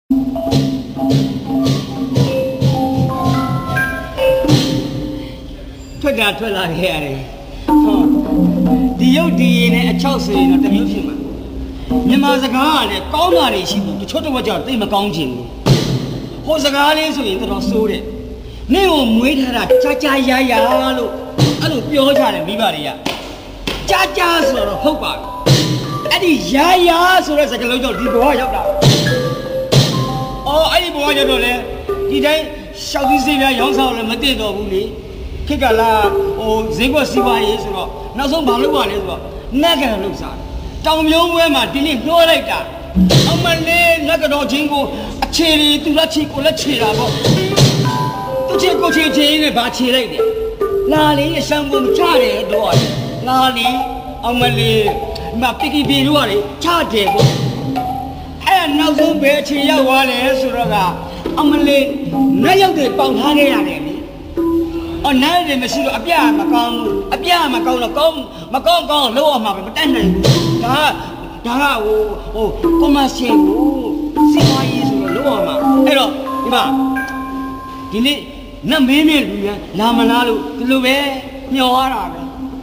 ထွက်လာခဲ့ရတယ်ဟောဒီရုပ်ဒီရည်နဲ့အချောက်ဆိုရင်တော့တမျိုးဖြစ်မှာမြန်မာစကားကလည်းကောင်းတာတွေရှိဘူးတချို့တော့ကြောက်သိမကောင်းချင်ဘူးဟိုစကားလေးဆိုရင်တော်တော်ဆိုးတယ်နင့်ကိုမွေးထားတာကြာရာရာလို့အဲ့လိုပြောကြတယ်မိဘတွေကကြာဆိုတော့ဟုတ်ပါဘူးအဲ့ဒီရာဆိုတဲ့စကားလုံးကြောင့်ဒီဘဝရောက်တာအော်အဲ့ဒီဘဝရောက်တော့လေဒီတိုင်းရှောက်ပြီးစေးပြရောင်းဆောင်လည်းမသိတော့ဘူးလေခေတ်ကလာဟိုဈေးကွက်စီးပွားရေးဆိုတော့နောက်ဆုံးဘာလုပ်ပါလဲဆိုတော့နက်ကန်လုပ်စားတောင်မျိုးပွဲမှာဒီနေ့နှိုးလိုက်တာအမလေးနက်ကတော့ချင်းကိုအခြေရီသူလက်ချီကိုလက်ချီတာပေါ့သူချီကိုချီနဲ့ဘာချီလိုက်တယ်လာလေးရှမ်းကုန်ချတယ်တော့လာလေးအမလေးမပီကီပီတို့ကလေချတယ်ပေါ့အဲ့နောက်ဆုံးပဲအခြေရောက်သွားလဲဆိုတော့ကအမလေးနက်ရောက်တွေပေါင်ထားခဲ့ရတယ်အော်နားတယ်မရှိတော့အပြားမကောင်းဘူးအပြားမကောင်းတော့ကောင်းမကောင်းလို့အောင်မှာပဲမတတ်နိုင်ဘူးဒါကဟိုကွန်မရှင်ကိုစီမွားရေးဆိုတော့လို့အောင်မှာအဲ့တော့ဒီမှာဒီနေ့နတ်မင်းလူရန်လာမလားလို့ဒီလိုပဲမျောရတာပဲ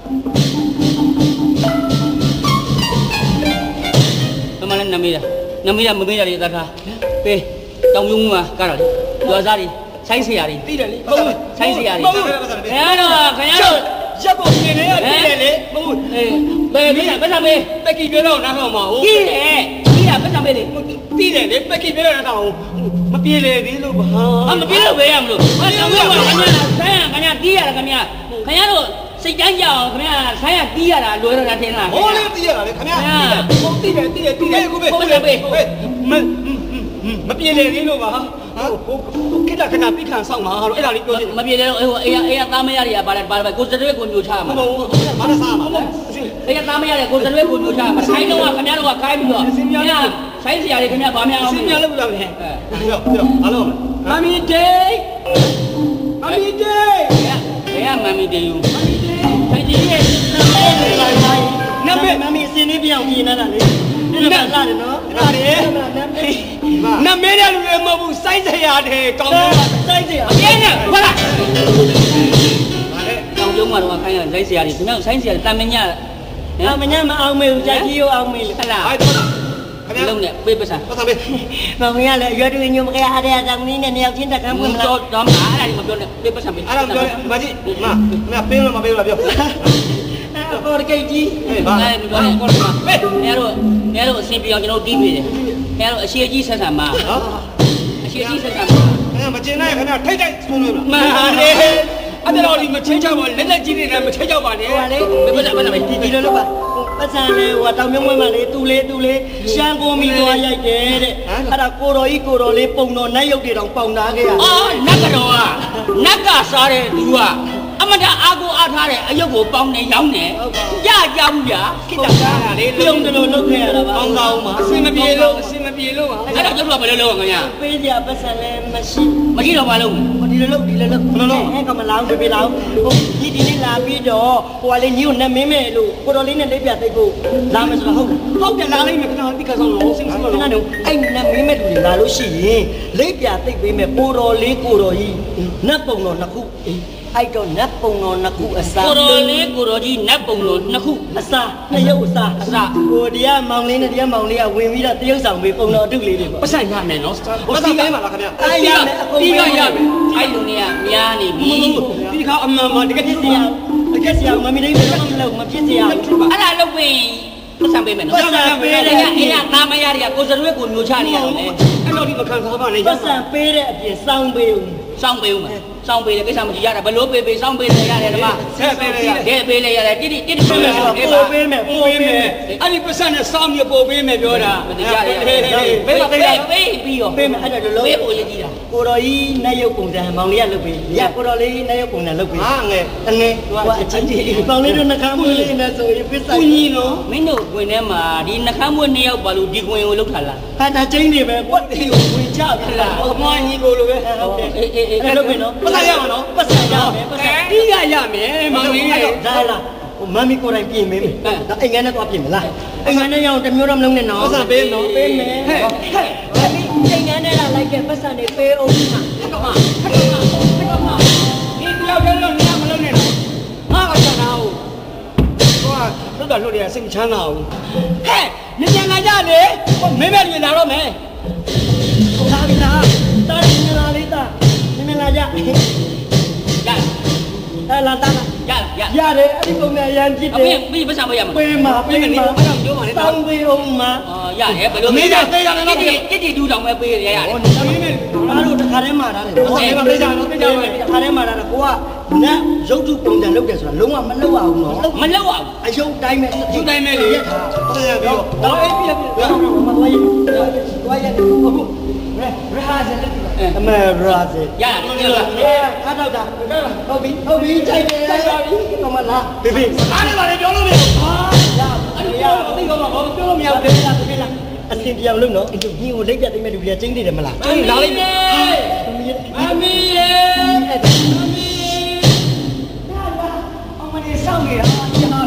အမလည်းနမေးတာမမေးရလေတတ်ထားပေးတောင်ယုံမှာကားတာလေရွာစားတွေဆိုင်ဆရာတွေသိတယ်လေဟုတ်ဆိုင်ဆရာတွေခင်ဗျားတို့ရက်ကိုပြင်နေရသိတယ်လေမဟုတ်ဘယ်ပြီးပတ်စံမေးပက်ကီပြောတော့နားထောင်ပါဦးကြီးတယ်ကြီးတာပတ်စံမေးလေသိတယ်လေပက်ကီပြောတော့နားထောင်မပြေလေသေးလို့ဘာမပြေလို့ပဲရမလို့ဘာတောင်ကခင်ဗျာဆိုင်ရတီးရတာခင်ဗျာတို့စိတ်တန်းကြအောင်ခင်ဗျာဆိုင်ရတီးရတာလွယ်တော့တာထင်လားဟောလေတီးရတာလေခင်ဗျာဟုတ်သိတယ်ကိုပဲဟုတ်တယ်ပဲမပြေလေသေးလို့ပါဟိုခိတ္တခဏပြီးခံဆောင်မှာတော့အဲ့ဒါလေးပြောနေမပြေလေတော့အေးသားမရတွေကပါကိုစတဲ့ကိုမျိုးချမှာမဟုတ်ဘူးဘာလဲစားမှာအေးသားမရတဲ့ကိုစတဲ့ကိုမျိုးချမှာဆိုင်တော့ခင်ဗျားတို့ကခိုင်းပြီးတော့ခင်ဗျာဆိုင်ဆရာတွေခင်ဗျာဗာများအောင်စင်များလုပ်လို့ရတယ်ပြောအားလုံးမမီဒေးဘယ်ကမမီဒေးယူဖိုင်ကြီးရဲ့နမေမမီစင်းနေပြောင်းပြနေတာလေဒီမှာလာတယ်နော်လာတယ်နမေးတဲ့လူတွေမဟုတ်ဘူးစိုက်စရာတယ်ကောင်းတယ်စိုက်စရာအပြင်းနဲ့ဟုတ်လားဗါတဲ့တောင်ကျုံမှာတော့ခိုင်းရစိုက်စရာတွေဒီနောက်စိုက်စရာတမညမအောင်မေဘူးကြကြီးရောအောင်မေဟလားဟဲ့ခင်ဗျာလုံးနဲ့ပေးပစံပေးမောင်ရလေရွှေတွေညမကရအားရတောင်นี้နဲ့နှစ်ယောက်ချင်းတက်ခံပွင့်မလားတော့မှာအဲ့ဒါကြီးမပြောနဲ့ပေးပစံပေးအဲ့ဒါပြောမကြီးမပေးလို့မပေးလို့ပြောပေါ်ကိတ်ကြီးဘာလဲပြောနေကောမှာပေးနေတို့အစင်ပြောင်းကျွန်တော်တီးပေးတယ်နေတို့အရှိကြီးဆက်ဆံမှာအရှိကြီးဆက်ဆံမှာမကျင်နဲ့ခင်ဗျာထိတ်ဆုံးလို့မှန်ပါလေအဲ့ဒါတော့ဒီမချင်းချောက်ပါလက်ကြီးတွေနဲ့မချင်းချောက်ပါနဲ့ဟိုလေဘယ်ဒီလိုလုပ်ပါပတ်စံလေဟိုတောင်မြုံဝဲမှာလေတူလေရှမ်းကုန်ပြီးသွားရိုက်တယ်တဲ့အဲ့ဒါကိုတော်လေးပုံတော်နတ်ရုပ်တွေတောင်ပေါင်သားခဲ့ရအော်နတ်ကတော့နတ်ကစားတဲ့သူကအမတအားကိုအားထားတဲ့အယုတ်ကိုပေါင်းနေရောင်းနေကြကြဘူးဗျာခိတ္တကားတာလေလုံးတလို့လုပ်ခဲ့ရတာပါပေါင်းကောင်းပါအစင်မပြေလို့ပါအဲ့တော့ကျုပ်ကဘယ်လိုလုပ်ခင်ဗျာပေးကြပတ်စံလည်းမရှိတော့ဘာလုပ်ဒီလိုလုပ်ဟဲ့ကမလောင်းပြေလောင်းဟိုဒီနေ့လာပြီးတော့ဟိုကလေးညို့နဲ့မင်းမဲ့လို့ကိုတော်လေးနဲ့လေးပြသိဖို့လာမယ်ဆိုတော့ဟုတ်တယ်လာလိုက်မယ်ခဏတိကဆောင်လို့စင်စလို့ခဏတော့အဲ့နဲ့မင်းမဲ့လူတွေလာလို့ရှိရင်လေးပြသိပေးမယ်ကိုတော်ကြီးနတ်ပုံတော်နှစ်ခုအဲ့တော့နတ်ပုံတော်နှစ်ခုအစားကိုတော်ကြီးနတ်ပုံတော်နှစ်ခုအစားနှစ်ရုပ်အစားကိုတရားမောင်လေးနဲ့တရားမောင်လေးကဝင်ပြီးတော့တရုပ်ဆောင်ပေးပုံတော်အတုလေးတွေပေါ့ပတ်ဆိုင်ရမယ်နော်ပတ်ဆိုင်ပေးပါလားခင်ဗျာအဲ့ရမယ်အကုန်ပြီးရမယ်အဲ့လူတွေကများနေပြီဒီခါအမှန်မှတကယ်ဖြစ်စရာမမီလေးမလုပ်မဖြစ်စရာအဲ့ဒါလုပ်ပြီးပတ်ဆိုင်ပေးမယ်နော်ပတ်ဆိုင်ပေးတယ်အဲ့ဒါသားမရတွေကကိုစရွေးကိုမျိုးချနေရတယ်လေအဲ့တော့ဒီမခံစားပါနဲ့ပတ်ဆိုင်ပေးတဲ့အပြင်စောင်းပေးဦးစောင်းပေးတယ်ကိစ္စမကြည့်ရတာဘလို့ပေးစောင်းပေးတယ်ရတယ်ဓမ္မဆက်ပေးလိုက်ရတယ်တိပေးမယ်အဲ့ဒီပတ်စံနဲ့စောင်းရပို့ပေးမယ်ပြောတာမတရားရပေးပြီးရောပေးမယ်အဲ့ဒါလုံးပေးဖို့ရည်ကြည့်တာကိုတော်ကြီးနတ်ရုပ်ပုံစံမောင်လေးကလုပ်ပေးရကိုတော်လေးနတ်ရုပ်ပုံစံလုပ်ပေးဟာငယ်သူကအချင်းကြီးမောင်လေးတို့နှခမ်းမွေးလေးနဲ့ဆိုရင်ပစ္စည်းကြီးနော်မင်းတို့ဝင်ထဲမှာဒီနှခမ်းမွေး2ယောက်ပါလို့ဒီကွင်ကိုလှုပ်ထားလားဟာတာချင်းနေပဲကွက်တေးကိုဝင်ချပြလားအမွှားကြီးကိုလိုပဲဟုတ်တယ်အေးလုပ်ပေးနော်ပတ်စံရမှာနော်ပတ်စံရမယ်တီးရမယ်မောင်လေးရဲ့ဒါလားဟိုမမ်မီကိုယ်တိုင်ပြင်မေးမယ်ဒါအိမ်ငန်းနဲ့သွားပြင်မလားအိမ်ငန်းနဲ့ရအောင်တစ်မျိုးတော့မလုံးနဲ့နော်ပတ်စံပေးနော်ပေးမယ်ဟဲ့အိမ်ငန်းနဲ့လာလိုက်တဲ့ပတ်စံတွေပေးအောင်မှာခက်မှာဒီတယောက်တည်းလုံးနေမလုံးနဲ့တော့ငါကချမ်းသာအောင်ဟိုကလွတ်တယ်စိတ်ချမ်းသာအောင်ဟဲ့ညဉ့်လာကြလေမင်းပဲညလာတော့မယ်လာပြီလားတားညလာလေးတာညလာကြလာတာရတယ်အဲ့ဒီပုံနဲ့ရန်ကြည့်တယ်ပြီးပတ်စံမရမှာပေးမှာတောင်းပေးအောင်မှာရတယ်ဘယ်လိုမင်းကသေးရတယ်တော့တိတူတောင်ပဲပေးရရတယ်ဟိုအားတို့တစ်ခါတည်းမှာတာလေဟုတ်တယ်ပေးကြတော့ပေးကြမယ်တစ်ခါတည်းမှာတာကိုကနတ်ရုပ်ထုပုံစံလုပ်တယ်ဆိုတာလုံးဝမလုပ်အောင်နော်မလုပ်အောင်အယုတ်တိုင်းပဲယူတိုင်းပဲလေဟုတ်တယ်ပြီးတော့အေးပြမသွားရအခုရဟာစအမေရာစရတယ်အားတော့တာဟုတ်ပြီကြိုက်တယ်တော့မလားဘေဘေအားလည်းပါလေပြောလို့မရရသိကောမှာဘာပြောလို့မရဘူးဘေဘေလားအစင်ပြောင်းလို့နော်ဒီကိုလက်ပြသိမဲ့လူတွေကကျင်းနေတယ်မလားကျင်းလာလိမ့်မယ်မမီရေအောင်မနေဆောင်နေတာကြာ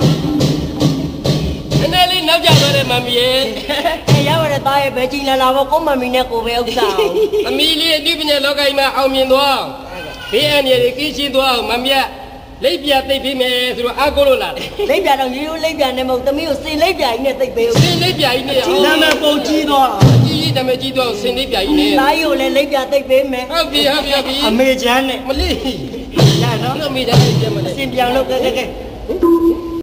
နည်းနည်းလေးနောက်ကျသွားတယ်မမီရေရပါတဲ့သားရဲ့ဘယ်ကြီးလာလာပေါ့ကိုမမီနဲ့ကိုပဲဥစ္စာအမီလေးအတိပညာလောကကြီးမှာအောင်မြင်သွားဘေးအန္တရာယ်တွေကင်းရှင်းသွားမမြတ်လိပ်ပြသိပ်ပေးမယ်ဆိုတော့အားကိုလို့လာတယ်လိပ်ပြတော့ရိုးရိုးလိပ်ပြနဲ့မဟုတ်သမီးကိုစင်လိပ်ပြကြီးနဲ့သိပ်ပေးဦးစင်လိပ်ပြကြီးနဲ့နာမည်ပုံကြီးသွားကြီးနာမည်ကြီးသွားစင်လိပ်ပြကြီးနဲ့သားရိုးလည်းလိပ်ပြသိပ်ပေးမယ်ဟုတ်ပြီအမေချမ်းနဲ့မလေးရနော်အမေချမ်းနဲ့ပြန်မလဲစင်ပြောင်းလို့ကဲ